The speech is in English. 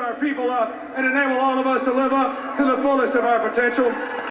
our people up and enable all of us to live up to the fullest of our potential.